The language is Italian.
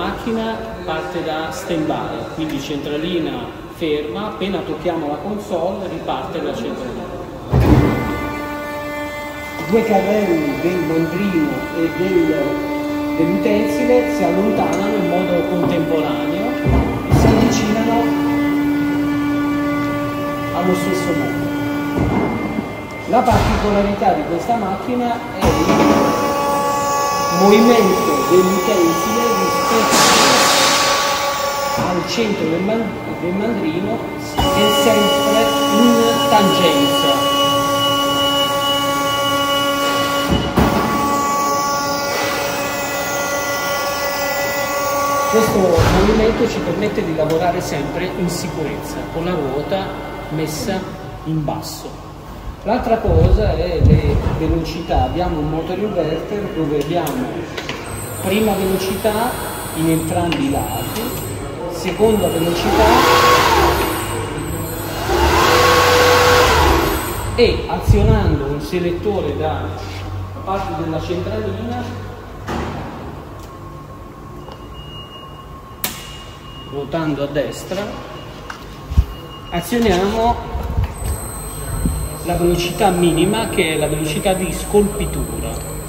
macchina parte da stand by, quindi centralina ferma, appena tocchiamo la console riparte la centralina. I due carrelli del mandrino e dell'utensile si allontanano in modo contemporaneo e si avvicinano allo stesso modo. La particolarità di questa macchina è il movimento dell'utensile rispetto al centro del mandrino, che è sempre in tangenza. Questo movimento ci permette di lavorare sempre in sicurezza, con la ruota messa in basso. L'altra cosa è le velocità. Abbiamo un motor inverter dove abbiamo prima velocità in entrambi i lati, seconda velocità e azionando un selettore da parte della centralina, ruotando a destra, azioniamo la velocità minima, che è la velocità di scolpitura.